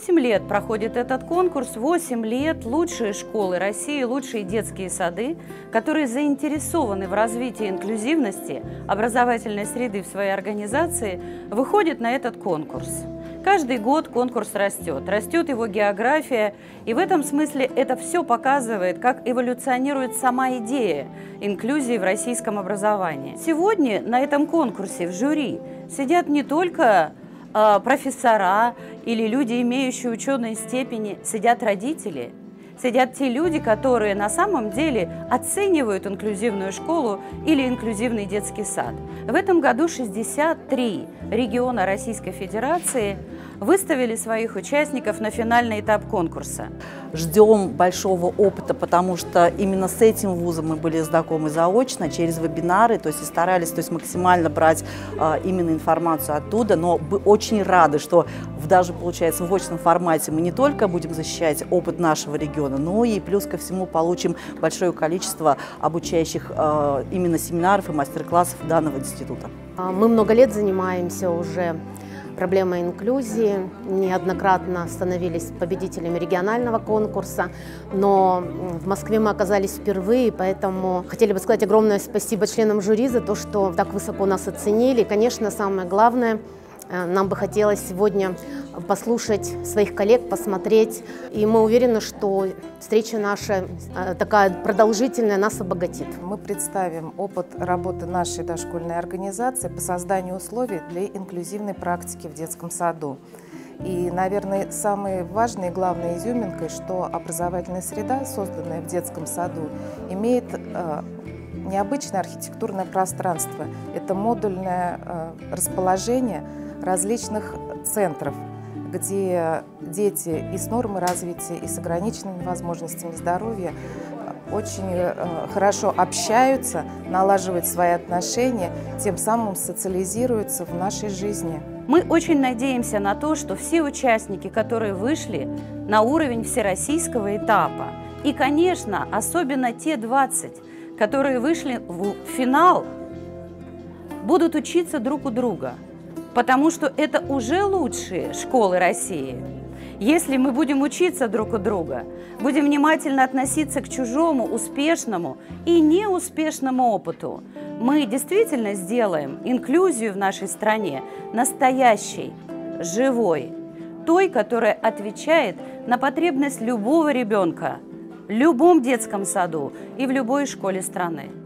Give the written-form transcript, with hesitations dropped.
8 лет проходит этот конкурс, 8 лет лучшие школы России, лучшие детские сады, которые заинтересованы в развитии инклюзивности образовательной среды в своей организации, выходят на этот конкурс. Каждый год конкурс растет его география, и в этом смысле это все показывает, как эволюционирует сама идея инклюзии в российском образовании. Сегодня на этом конкурсе в жюри сидят не только профессора или люди, имеющие ученые степени, сидят родители, сидят те люди, которые на самом деле оценивают инклюзивную школу или инклюзивный детский сад. В этом году 63 региона Российской Федерации выставили своих участников на финальный этап конкурса. Ждем большого опыта, потому что именно с этим вузом мы были знакомы заочно, через вебинары, то есть и старались максимально брать именно информацию оттуда, но мы очень рады, что даже, получается, в очном формате мы не только будем защищать опыт нашего региона, но и плюс ко всему получим большое количество обучающих именно семинаров и мастер-классов данного института. Мы много лет занимаемся уже проблемой инклюзии, неоднократно становились победителями регионального конкурса, но в Москве мы оказались впервые, поэтому хотели бы сказать огромное спасибо членам жюри за то, что так высоко нас оценили. И, конечно, самое главное, нам бы хотелось сегодня послушать своих коллег, посмотреть, и мы уверены, что встреча наша такая продолжительная нас обогатит. Мы представим опыт работы нашей дошкольной организации по созданию условий для инклюзивной практики в детском саду. И, наверное, самой важной и главной изюминкой, что образовательная среда, созданная в детском саду, имеет необычное архитектурное пространство. Это модульное расположение различных центров, где дети и с нормой развития, и с ограниченными возможностями здоровья очень хорошо общаются, налаживают свои отношения, тем самым социализируются в нашей жизни. Мы очень надеемся на то, что все участники, которые вышли на уровень всероссийского этапа, и, конечно, особенно те 20, которые вышли в финал, будут учиться друг у друга. Потому что это уже лучшие школы России. Если мы будем учиться друг у друга, будем внимательно относиться к чужому успешному и неуспешному опыту, мы действительно сделаем инклюзию в нашей стране настоящей, живой, той, которая отвечает на потребность любого ребенка в любом детском саду и в любой школе страны.